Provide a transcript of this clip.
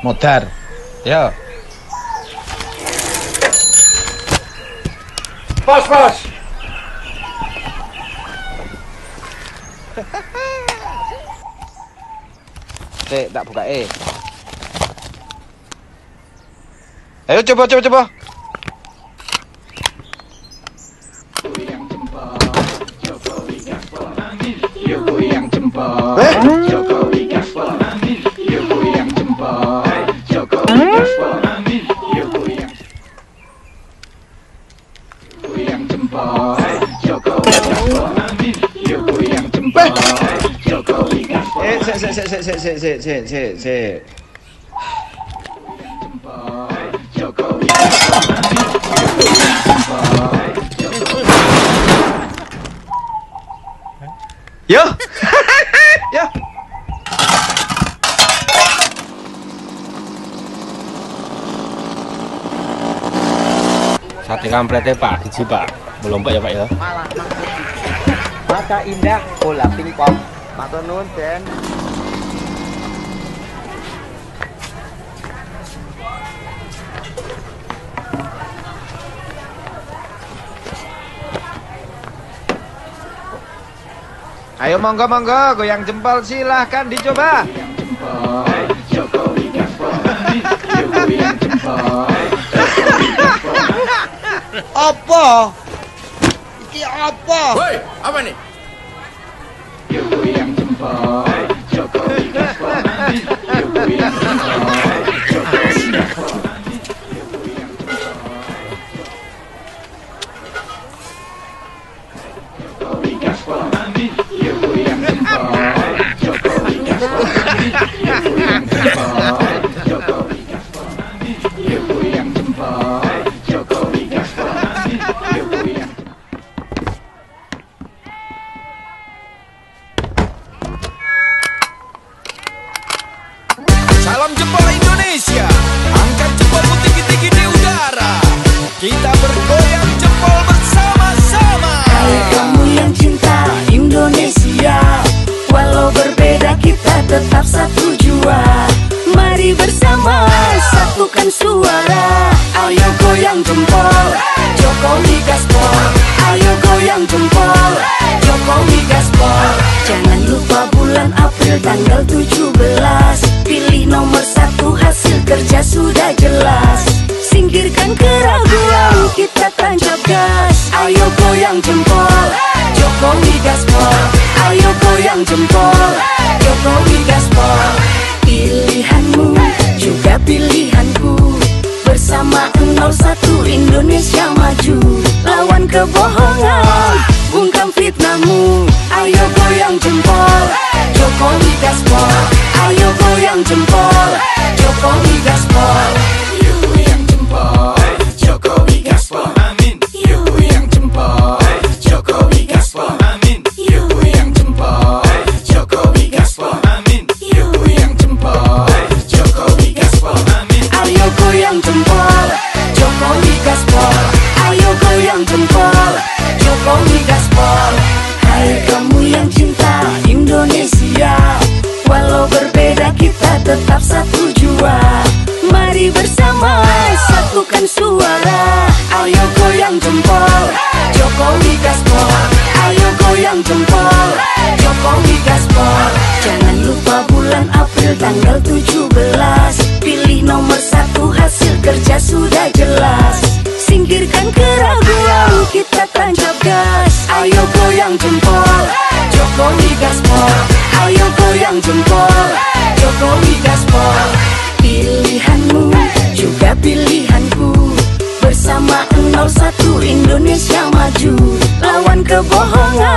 Modar. Ya. Pos, pos. Cek, tak buka Ayo coba. Sik. Yo. Yo. Sate kampretnya Pak, hiji Pak. Belum Pak ya Pak ya. Mata indah bola pingpong. Matur nuwun, Den. Ayo monggo, goyang jempol silahkan dicoba. Apa? Iki apa? Woi, apa nih? Salam jempol Indonesia, angkat jempolmu tinggi-tinggi di udara. Kita bergoyang jempol bersama-sama. Hai kamu yang cinta Indonesia, walau berbeda kita tetap satu jua. Mari bersama satukan suara. Ayo goyang jempol, Jokowi gaspol. Ayo goyang jempol, Jokowi gaspol. Jangan lupa bulan April tanggal 17. Pilih nomor 1, hasil kerja sudah jelas. Singkirkan keraguan, kita tancap gas. Ayo goyang jempol, Jokowi gaspol. Ayo goyang jempol, Jokowi gaspol. Pilihanmu juga pilihanku, bersama 01 Indonesia maju. Lawan kebohongan, bungkam fitnahmu. Ayo goyang jempol, Jokowi gaspol. Ayo goyang jempol, Jokowi gaspol. Yuk goyang jempol, Jokowi gaspol. Amin. Yuk goyang jempol, Jokowi gaspol. Amin. Yuk goyang jempol, Jokowi gaspol. Amin. Yuk goyang jempol, Jokowi gaspol. Amin. Ayo goyang jempol, Jokowi gaspol. Ayo goyang jempol, Jokowi gaspol. Hai kamu yang cinta Indonesia, walau berbeda kita tetap satu jua. Mari bersama satukan suara. Ayo goyang jempol, Jokowi gaspol. Ayo goyang jempol, Jokowi gaspol. Jangan lupa bulan April tanggal 17. Pilih nomor 1, hasil kerja sudah jelas. Singkirkan keraguan, kita tancap gas. Ayo goyang jempol, Jokowi gaspol. Ayo goyang jempol, Jokowi gaspol. Pilihanmu juga pilihanku, bersama 01 Indonesia maju. Lawan kebohongan,